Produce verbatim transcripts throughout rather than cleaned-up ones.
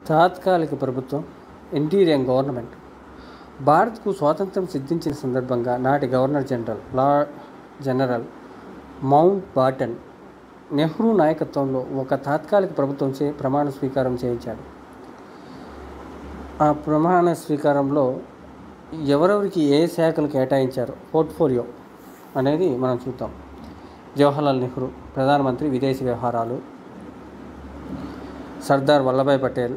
తాత్కాలిక ప్రభుత్వం interior government భారత్కు స్వాతంత్ర్యం సిద్ధించిన సందర్భంగా నాటి governor general lord general Mountbatten Nehru నాయకత్వంలో ఒక తాత్కాలిక ప్రభుత్వం చే ప్రమాణ స్వీకారం చేయించాడు. ఆ ప్రమాణ స్వీకారంలో ఎవరెవరికి ఏ శాఖలు కేటాయించారో పోర్ట్ఫోలియో అనేది మనం చూద్దాం. జవహర్లాల్ నెహ్రూ ప్రధానమంత్రి విదేశీ వ్యవహారాలు, సర్దార్ వల్లభాయ్ పటేల్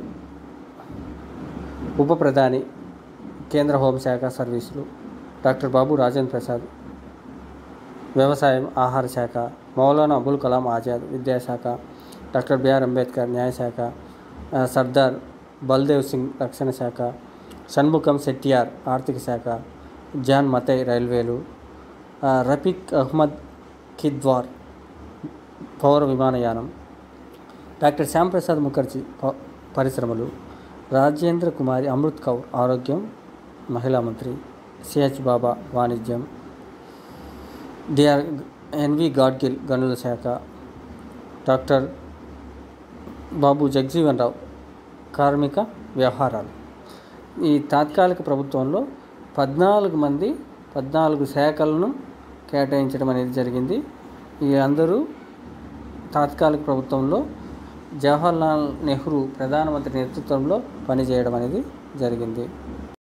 ఉప ప్రధాని కేంద్ర హోంశాఖ సర్వీసులు, డాక్టర్ బాబు రాజేంద్ర ప్రసాద్ వ్యవసాయం ఆహార శాఖ, మౌలానా అబుల్ కలాం ఆజాద్ విద్యాశాఖ, డాక్టర్ బిఆర్ అంబేద్కర్ న్యాయశాఖ, సర్దార్ బల్దేవ్ సింగ్ రక్షణ శాఖ, షణ్ముఖం సెట్టియార్ ఆర్థిక శాఖ, జాన్ మతై రైల్వేలు, రఫీక్ అహ్మద్ కిద్వార్ పౌర విమానయానం, డాక్టర్ శ్యాంప్రసాద్ ముఖర్జీ పరిశ్రమలు, రాజేంద్ర కుమారి అమృత్ కౌర్ ఆరోగ్యం మహిళా మంత్రి, సిహెచ్ బాబా వాణిజ్యం, డిఆర్ ఎన్వి గాడ్గిల్ గనుల శాఖ, డాక్టర్ బాబు జగజీవన్ రావు కార్మిక వ్యవహారాలు. ఈ తాత్కాలిక ప్రభుత్వంలో పద్నాలుగు మంది పద్నాలుగు శాఖలను కేటాయించడం అనేది జరిగింది. ఈ అందరూ తాత్కాలిక ప్రభుత్వంలో జవహర్లాల్ నెహ్రూ ప్రధానమంత్రి నేతృత్వంలో పనిచేయడం అనేది జరిగింది.